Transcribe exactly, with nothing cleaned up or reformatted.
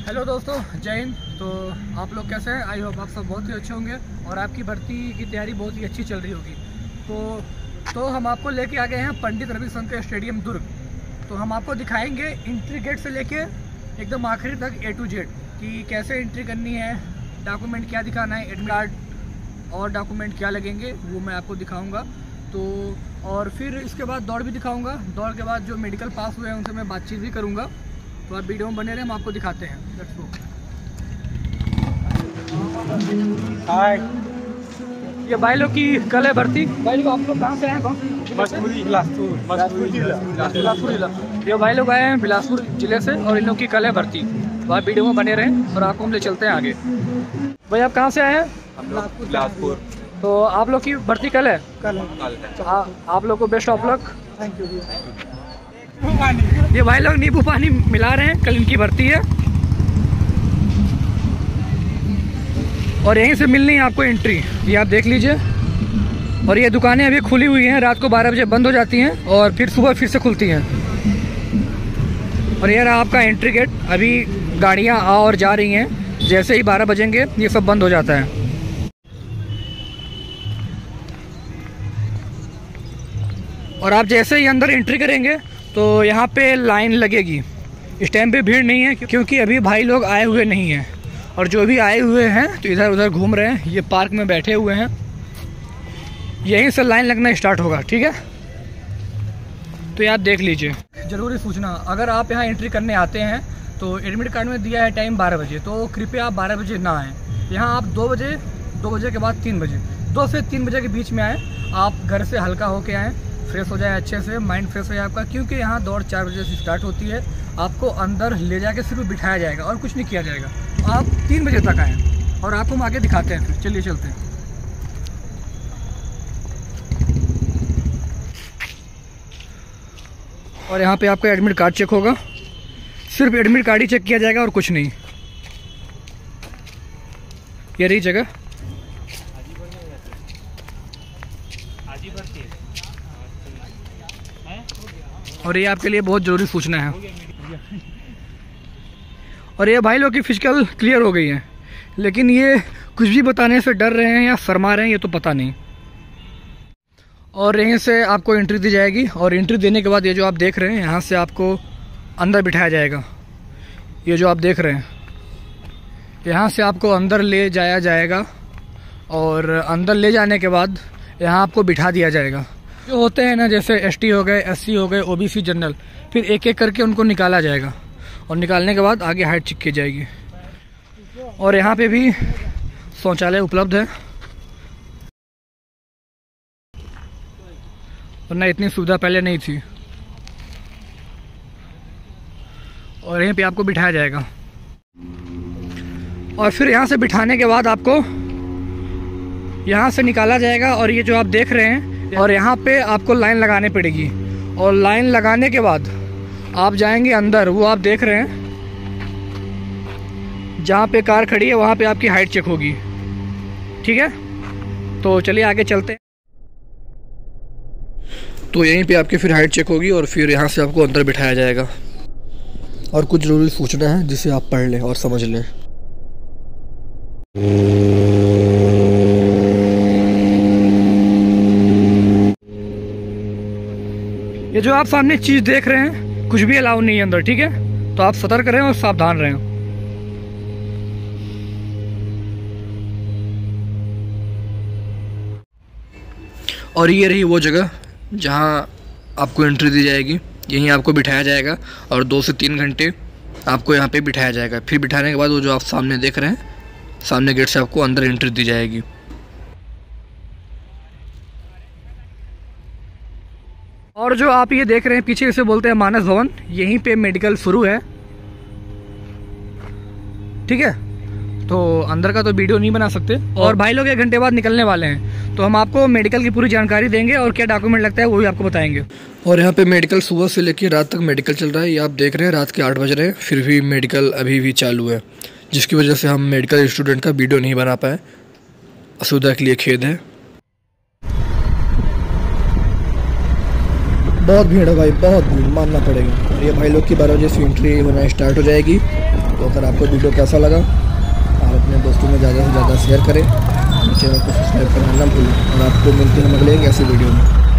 Hello दोस्तों, जय हिंद। तो आप लोग कैसे हैं? आई होप आप सब बहुत ही अच्छे होंगे और आपकी भर्ती की तैयारी बहुत ही अच्छी चल रही होगी। तो तो हम आपको लेके आ गए हैं पंडित रविशंकर स्टेडियम दुर्ग। तो हम आपको दिखाएंगे एंट्री गेट से लेके एकदम आखिरी तक ए टू जेड कि कैसे एंट्री करनी है, डॉक्यूमेंट क्या दिखाना है, एडमिट कार्ड और डॉक्यूमेंट क्या लगेंगे वो मैं आपको दिखाऊँगा। तो और फिर इसके बाद दौड़ भी दिखाऊँगा। दौड़ के बाद जो मेडिकल पास हुए हैं उनसे मैं बातचीत भी करूँगा। तो आप वीडियो में बने रहे, हम आपको दिखाते हैं। Let's go. हाय, ये भाई लोग की कल है भर्ती। भाई लोग आप लोग कहाँ से हैं? बिलासपुर जिला। ये भाई लोग आए हैं बिलासपुर जिले से और इन लोग की कल है भर्ती। तो आप वीडियो में बने रहें और आपको हम ले चलते हैं आगे। भाई आप कहाँ से आए हैं? बिलासपुर। तो आप लोग की भर्ती कल है? कल है। तो आ, आप लोग को best of luck. Thank you. ये भाई लोग नींबू पानी मिला रहे हैं, कल इनकी भर्ती है और यहीं से मिलनी है आपको एंट्री। ये आप देख लीजिए। और ये दुकानें अभी खुली हुई हैं, रात को बारह बजे बंद हो जाती हैं और फिर सुबह फिर से खुलती हैं। और ये रहा आपका एंट्री गेट। अभी गाड़ियां आ और जा रही हैं, जैसे ही बारह बजेंगे ये सब बंद हो जाता है। और आप जैसे ही अंदर एंट्री करेंगे तो यहाँ पे लाइन लगेगी। इस टाइम पे भीड़ नहीं है क्योंकि अभी भाई लोग आए हुए नहीं हैं। और जो भी आए हुए हैं तो इधर उधर घूम रहे हैं, ये पार्क में बैठे हुए हैं। यहीं से लाइन लगना स्टार्ट होगा, ठीक है? तो ये आप देख लीजिए। ज़रूरी सूचना, अगर आप यहाँ एंट्री करने आते हैं तो एडमिट कार्ड में दिया है टाइम बारह बजे, तो कृपया आप बारह बजे ना आएँ। यहाँ आप दो बजे दो बजे के बाद तीन बजे दो से तीन बजे के बीच में आएँ। आप घर से हल्का होके आएँ, फ्रेश हो जाए, अच्छे से माइंड फ्रेश हो जाए आपका, क्योंकि यहाँ दौड़ चार बजे से स्टार्ट होती है। आपको अंदर ले जाके सिर्फ बिठाया जाएगा और कुछ नहीं किया जाएगा। तो आप तीन बजे तक आएँ और आपको हम आगे दिखाते हैं। फिर चलिए चलते हैं। और यहाँ पे आपका एडमिट कार्ड चेक होगा। सिर्फ एडमिट कार्ड ही चेक किया जाएगा और कुछ नहीं। ये रही जगह। और ये आपके लिए बहुत ज़रूरी सूचना है। और ये भाई लोग की फिजिकल क्लियर हो गई है, लेकिन ये कुछ भी बताने से डर रहे हैं या शर्मा रहे हैं ये तो पता नहीं। और यहीं से आपको एंट्री दी जाएगी और एंट्री देने के बाद ये जो आप देख रहे हैं यहाँ से आपको अंदर बिठाया जाएगा। ये जो आप देख रहे हैं यहाँ से आपको अंदर ले जाया जाएगा और अंदर ले जाने के बाद यहाँ आपको बिठा दिया जाएगा। जो होते हैं ना, जैसे एसटी हो गए, एससी हो गए, ओबीसी, जनरल, फिर एक एक करके उनको निकाला जाएगा और निकालने के बाद आगे हाइट चेक की जाएगी। और यहाँ पे भी शौचालय उपलब्ध है, वरना इतनी सुविधा पहले नहीं थी। और यहीं पे आपको बिठाया जाएगा और फिर यहाँ से बिठाने के बाद आपको यहाँ से निकाला जाएगा। और ये जो आप देख रहे हैं, और यहाँ पे आपको लाइन लगाने पड़ेगी और लाइन लगाने के बाद आप जाएंगे अंदर। वो आप देख रहे हैं जहाँ पे कार खड़ी है वहाँ पे आपकी हाइट चेक होगी, ठीक है? तो चलिए आगे चलते हैं। तो यहीं पे आपकी फिर हाइट चेक होगी और फिर यहाँ से आपको अंदर बिठाया जाएगा। और कुछ ज़रूरी सूचना है जिसे आप पढ़ लें और समझ लें। ये जो आप सामने चीज़ देख रहे हैं कुछ भी अलाउ नहीं है अंदर, ठीक है? तो आप सतर्क रहें और सावधान रहें। और ये रही वो जगह जहां आपको एंट्री दी जाएगी। यहीं आपको बिठाया जाएगा और दो से तीन घंटे आपको यहाँ पे बिठाया जाएगा। फिर बिठाने के बाद वो जो आप सामने देख रहे हैं, सामने गेट से आपको अंदर एंट्री दी जाएगी। और जो आप ये देख रहे हैं पीछे, इसे बोलते हैं मानस भवन। यहीं पे मेडिकल शुरू है, ठीक है? तो अंदर का तो वीडियो नहीं बना सकते। और भाई लोग एक घंटे बाद निकलने वाले हैं, तो हम आपको मेडिकल की पूरी जानकारी देंगे और क्या डॉक्यूमेंट लगता है वो भी आपको बताएंगे। और यहाँ पे मेडिकल सुबह से लेकर रात तक मेडिकल चल रहा है। ये आप देख रहे हैं रात के आठ बज रहे हैं, फिर भी मेडिकल अभी भी चालू है, जिसकी वजह से हम मेडिकल स्टूडेंट का वीडियो नहीं बना पाए। असुविधा के लिए खेद है। बहुत भीड़ है भाई, बहुत भीड़ मानना पड़ेगा। और ये भाई लोग की बारह बजे से एंट्री होना स्टार्ट हो जाएगी तो अगर आपको वीडियो कैसा लगा आप अपने दोस्तों में ज़्यादा से ज़्यादा शेयर करें, चैनल को सब्सक्राइब करना ना भूलें। और आपको मिलते हैं अगले एक ऐसी वीडियो में।